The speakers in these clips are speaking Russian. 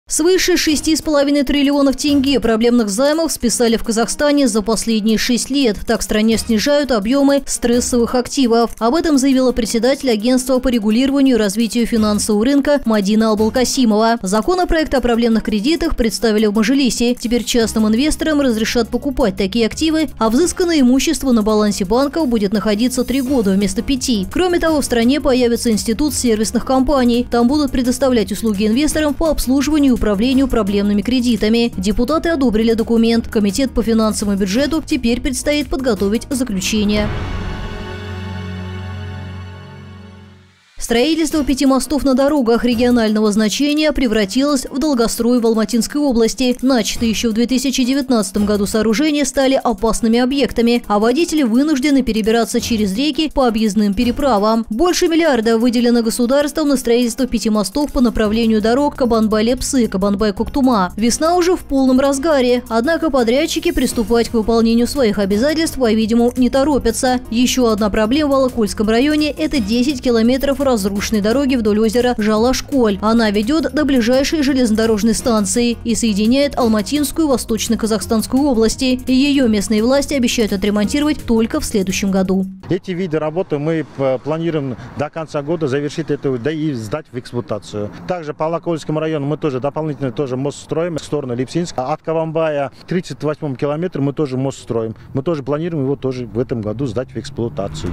Свыше 6,5 триллионов тенге проблемных займов списали в Казахстане за последние 6 лет. Так в стране снижают объемы стрессовых активов. Об этом заявила председатель агентства по регулированию и развитию финансового рынка Мадина Албалкасимова. Законопроект о проблемных кредитах представили в Мажилисе. Теперь частным инвесторам разрешат покупать такие активы, а взысканное имущество на балансе банков будет находиться 3 года вместо 5. Кроме того, в стране появится институт сервисных компаний. Там будут предоставлять услуги инвесторам по обслуживанию и управлению проблемными кредитами. Депутаты одобрили документ. Комитет по финансовому бюджету теперь предстоит подготовить заключение. Строительство 5 мостов на дорогах регионального значения превратилось в долгострой в Алматинской области. Начатые еще в 2019 году сооружения стали опасными объектами, а водители вынуждены перебираться через реки по объездным переправам. Больше миллиарда выделено государством на строительство 5 мостов по направлению дорог Кабанбай-Лепсы, Кабанбай-Коктума. Весна уже в полном разгаре, однако подрядчики приступать к выполнению своих обязательств, по-видимому, не торопятся. Еще одна проблема в Алакольском районе – это 10 километров разрушенной дороги вдоль озера Жала-Школь. Она ведет до ближайшей железнодорожной станции и соединяет Алматинскую и Восточно-Казахстанскую области. И ее местные власти обещают отремонтировать только в следующем году. Эти виды работы мы планируем до конца года завершить это, да и сдать в эксплуатацию. Также по Алакольскому району мы тоже дополнительно мост строим в сторону Липсинска. От Кабанбая к 38 километру мы тоже мост строим. Мы тоже планируем его тоже в этом году сдать в эксплуатацию.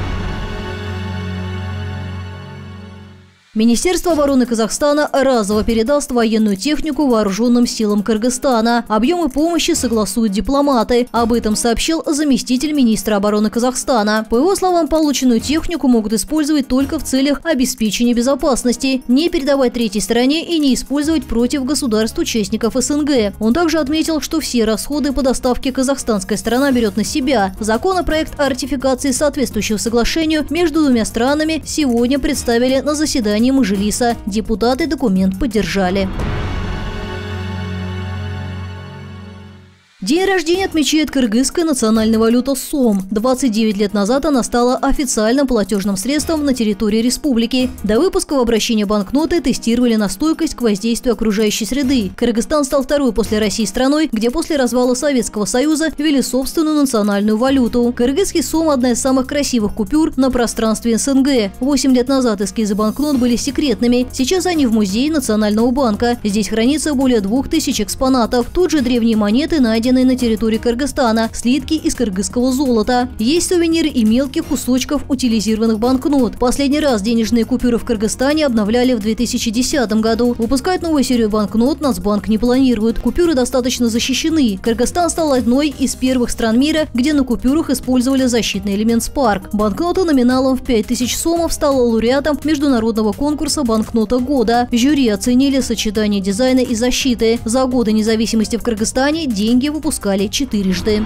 Министерство обороны Казахстана разово передаст военную технику вооруженным силам Кыргызстана. Объемы помощи согласуют дипломаты. Об этом сообщил заместитель министра обороны Казахстана. По его словам, полученную технику могут использовать только в целях обеспечения безопасности, не передавать третьей стороне и не использовать против государств-участников СНГ. Он также отметил, что все расходы по доставке казахстанская сторона берет на себя. Законопроект о ратификации соответствующего соглашению между двумя странами сегодня представили на заседании Мажилиса. Депутаты документ поддержали. День рождения отмечает кыргызская национальная валюта сом. 29 лет назад она стала официальным платежным средством на территории республики. До выпуска в обращение банкноты тестировали на стойкость к воздействию окружающей среды. Кыргызстан стал второй после России страной, где после развала Советского Союза ввели собственную национальную валюту. Кыргызский сом – одна из самых красивых купюр на пространстве СНГ. 8 лет назад эскизы банкнот были секретными. Сейчас они в музее Национального банка. Здесь хранится более 2000 экспонатов. Тут же древние монеты найдены на территории Кыргызстана, слитки из кыргызского золота. Есть сувениры и мелких кусочков утилизированных банкнот. Последний раз денежные купюры в Кыргызстане обновляли в 2010 году. Выпускать новую серию банкнот Нацбанк не планирует. Купюры достаточно защищены. Кыргызстан стал одной из первых стран мира, где на купюрах использовали защитный элемент Spark. Банкнота номиналом в 5000 сомов стала лауреатом международного конкурса «Банкнота года». Жюри оценили сочетание дизайна и защиты. За годы независимости в Кыргызстане деньги выпускали 4-жды.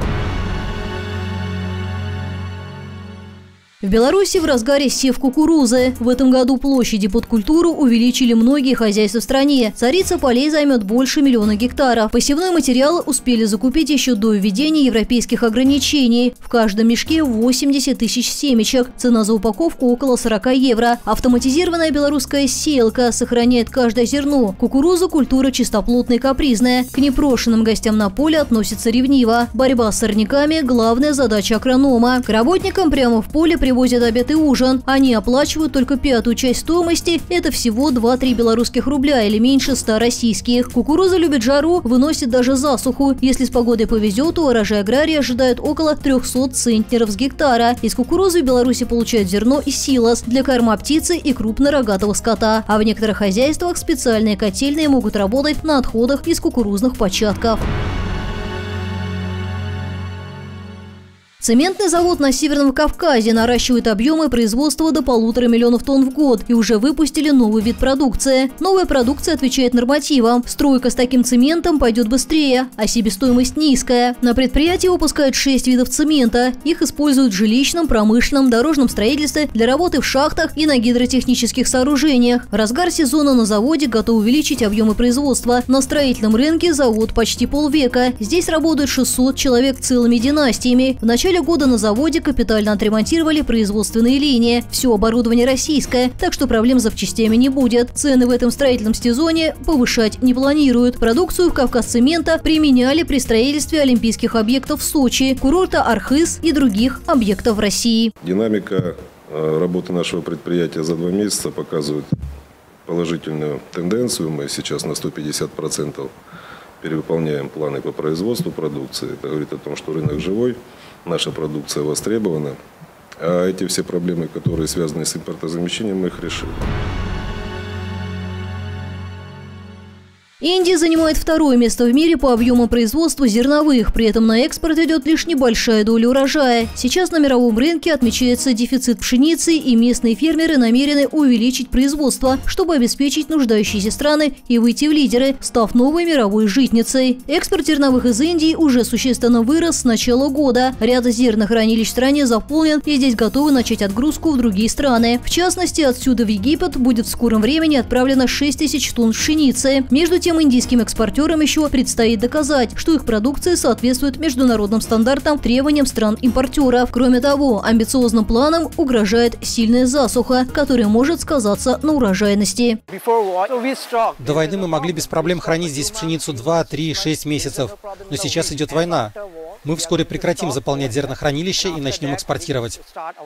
В Беларуси в разгаре сев кукурузы. В этом году площади под культуру увеличили многие хозяйства в стране. Царица полей займет больше 1 миллиона гектаров. Посевной материал успели закупить еще до введения европейских ограничений. В каждом мешке 80 тысяч семечек. Цена за упаковку около 40 евро. Автоматизированная белорусская сеялка сохраняет каждое зерно. Кукуруза – культура чистоплотная и капризная. К непрошенным гостям на поле относятся ревниво. Борьба с сорняками – главная задача агронома. К работникам прямо в поле привозят обед и ужин. Они оплачивают только 1/5 часть стоимости. Это всего 2-3 белорусских рубля или меньше 100 российских. Кукуруза любит жару, выносит даже засуху. Если с погодой повезет, то урожай аграрии ожидает около 300 центнеров с гектара. Из кукурузы в Беларуси получают зерно и силос для корма птицы и крупнорогатого скота. А в некоторых хозяйствах специальные котельные могут работать на отходах из кукурузных початков. Цементный завод на Северном Кавказе наращивает объемы производства до 1,5 миллиона тонн в год и уже выпустили новый вид продукции. Новая продукция отвечает нормативам. Стройка с таким цементом пойдет быстрее, а себестоимость низкая. На предприятии выпускают 6 видов цемента. Их используют в жилищном, промышленном, дорожном строительстве, для работы в шахтах и на гидротехнических сооружениях. В разгар сезона на заводе готов увеличить объемы производства. На строительном рынке завод почти полвека. Здесь работают 600 человек целыми династиями. В начале начале года на заводе капитально отремонтировали производственные линии. Все оборудование российское, так что проблем с запчастями не будет. Цены в этом строительном сезоне повышать не планируют. Продукцию Кавказцемента применяли при строительстве олимпийских объектов в Сочи, курорта Архыз и других объектов в России. Динамика работы нашего предприятия за 2 месяца показывает положительную тенденцию. Мы сейчас на 150% перевыполняем планы по производству продукции. Это говорит о том, что рынок живой, наша продукция востребована. А эти все проблемы, которые связаны с импортозамещением, мы их решили. Индия занимает 2-е место в мире по объему производства зерновых, при этом на экспорт идет лишь небольшая доля урожая. Сейчас на мировом рынке отмечается дефицит пшеницы, и местные фермеры намерены увеличить производство, чтобы обеспечить нуждающиеся страны и выйти в лидеры, став новой мировой житницей. Экспорт зерновых из Индии уже существенно вырос с начала года. Ряд зернохранилищ в стране заполнен, и здесь готовы начать отгрузку в другие страны. В частности, отсюда в Египет будет в скором времени отправлено 6000 тонн пшеницы. Между тем, индийским экспортерам еще предстоит доказать, что их продукция соответствует международным стандартам, требованиям стран-импортеров. Кроме того, амбициозным планам угрожает сильная засуха, которая может сказаться на урожайности. До войны мы могли без проблем хранить здесь пшеницу 2, 3, 6 месяцев. Но сейчас идет война. Мы вскоре прекратим заполнять зернохранилища и начнем экспортировать.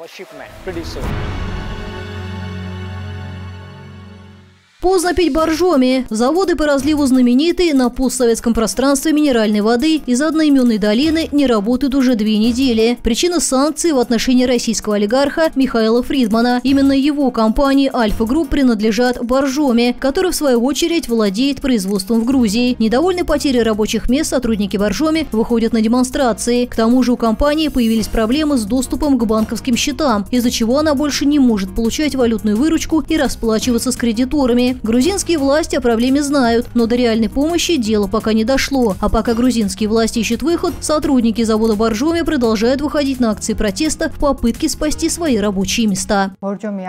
Поздно пить боржоми. Заводы по разливу знаменитой на постсоветском пространстве минеральной воды из одноименной долины не работают уже 2 недели. Причина санкций в отношении российского олигарха Михаила Фридмана. Именно его компании Альфа Групп принадлежат боржоми, который в свою очередь владеет производством в Грузии. Недовольны потерей рабочих мест сотрудники боржоми выходят на демонстрации. К тому же у компании появились проблемы с доступом к банковским счетам, из-за чего она больше не может получать валютную выручку и расплачиваться с кредиторами. Грузинские власти о проблеме знают, но до реальной помощи дело пока не дошло. А пока грузинские власти ищут выход, сотрудники завода боржоми продолжают выходить на акции протеста в попытке спасти свои рабочие места. Боржоми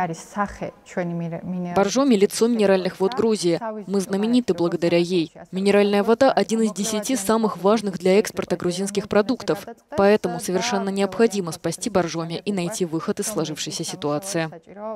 – лицо минеральных вод Грузии. Мы знамениты благодаря ей. Минеральная вода – один из 10 самых важных для экспорта грузинских продуктов. Поэтому совершенно необходимо спасти боржоми и найти выход из сложившейся ситуации.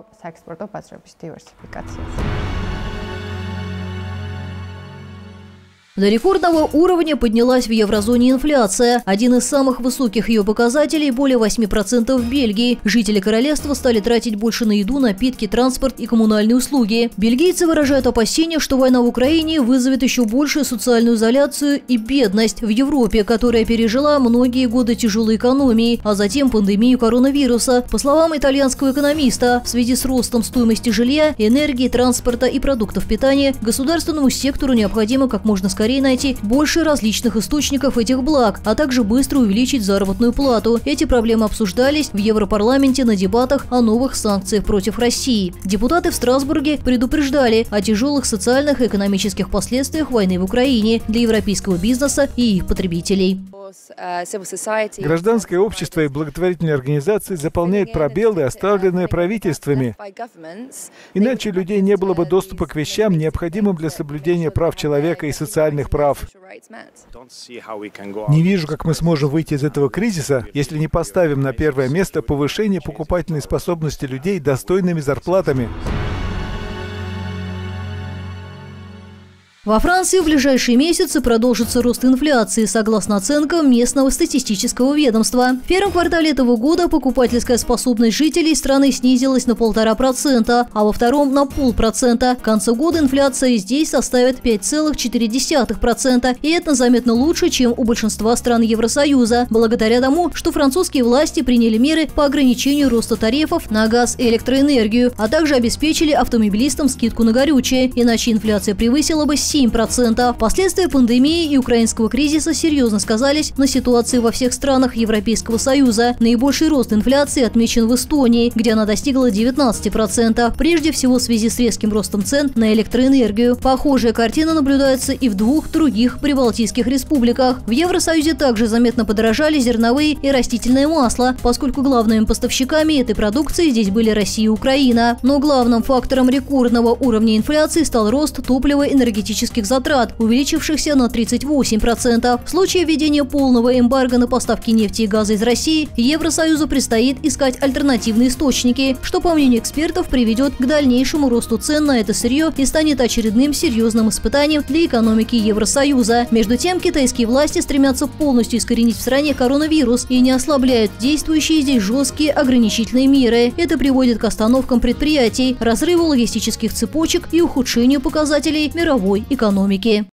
До рекордного уровня поднялась в еврозоне инфляция. Один из самых высоких ее показателей – более 8% в Бельгии. Жители королевства стали тратить больше на еду, напитки, транспорт и коммунальные услуги. Бельгийцы выражают опасения, что война в Украине вызовет еще большую социальную изоляцию и бедность в Европе, которая пережила многие годы тяжелой экономии, а затем пандемию коронавируса. По словам итальянского экономиста, в связи с ростом стоимости жилья, энергии, транспорта и продуктов питания государственному сектору необходимо как можно скорее найти больше различных источников этих благ, а также быстро увеличить заработную плату. Эти проблемы обсуждались в Европарламенте на дебатах о новых санкциях против России. Депутаты в Страсбурге предупреждали о тяжелых социальных и экономических последствиях войны в Украине для европейского бизнеса и их потребителей. Гражданское общество и благотворительные организации заполняют пробелы, оставленные правительствами. Иначе у людей не было бы доступа к вещам, необходимым для соблюдения прав человека и социальных прав. Не вижу, как мы сможем выйти из этого кризиса, если не поставим на первое место повышение покупательной способности людей достойными зарплатами. Во Франции в ближайшие месяцы продолжится рост инфляции, согласно оценкам местного статистического ведомства. В первом квартале этого года покупательская способность жителей страны снизилась на 1,5%, а во втором – на 0,5%. К концу года инфляция здесь составит 5,4%, и это заметно лучше, чем у большинства стран Евросоюза, благодаря тому, что французские власти приняли меры по ограничению роста тарифов на газ и электроэнергию, а также обеспечили автомобилистам скидку на горючее, иначе инфляция превысила бы 7%. Последствия пандемии и украинского кризиса серьезно сказались на ситуации во всех странах Европейского Союза. Наибольший рост инфляции отмечен в Эстонии, где она достигла 19%, прежде всего в связи с резким ростом цен на электроэнергию. Похожая картина наблюдается и в 2 других прибалтийских республиках. В Евросоюзе также заметно подорожали зерновые и растительное масло, поскольку главными поставщиками этой продукции здесь были Россия и Украина. Но главным фактором рекордного уровня инфляции стал рост топливо-энергетических энергетических затрат, увеличившихся на 38%. В случае введения полного эмбарго на поставки нефти и газа из России, Евросоюзу предстоит искать альтернативные источники, что, по мнению экспертов, приведет к дальнейшему росту цен на это сырье и станет очередным серьезным испытанием для экономики Евросоюза. Между тем, китайские власти стремятся полностью искоренить в стране коронавирус и не ослабляют действующие здесь жесткие ограничительные меры. Это приводит к остановкам предприятий, разрыву логистических цепочек и ухудшению показателей мировой экономики.